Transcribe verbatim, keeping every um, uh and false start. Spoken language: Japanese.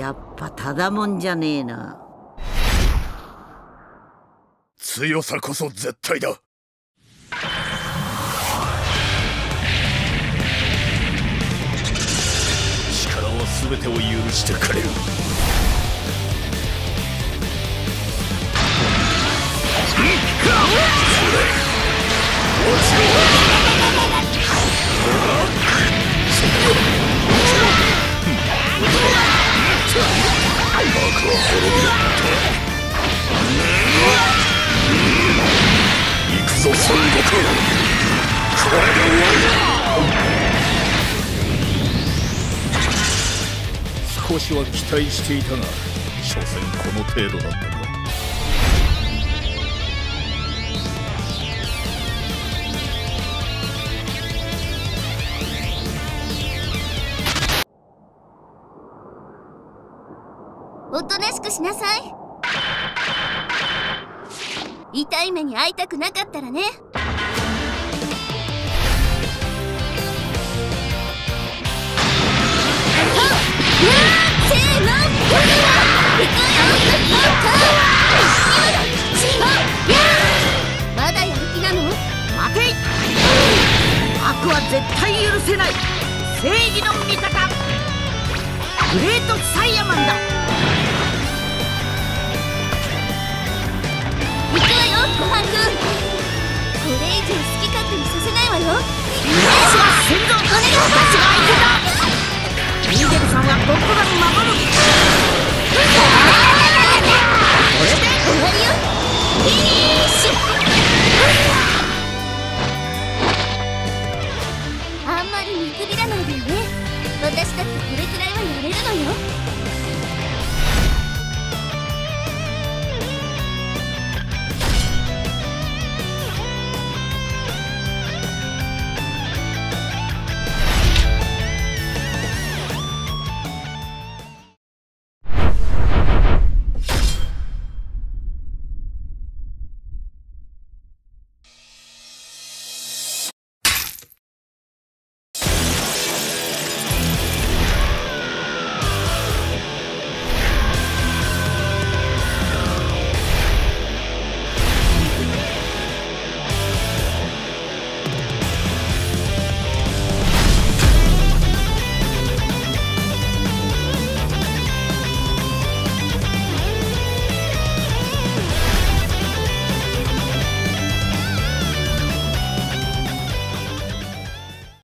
やっぱただもんじゃねえな。 強さこそ絶対だ。力は全てを許してくれる。行くぞ孫悟空、これで終わりだ。少しは期待していたが、所詮この程度だったか。 おとなしくしなさい。痛い目に遭いたくなかったらね。まだやる気なの？ 待てい。悪は絶対許せない。正義の味方グレートサイヤマンだ。 行くわよ、ごはんくん。これ以上好き勝手にさせないわよ。 私は先祖の金が私が相手だ。ミーデルさんは僕が守る。これで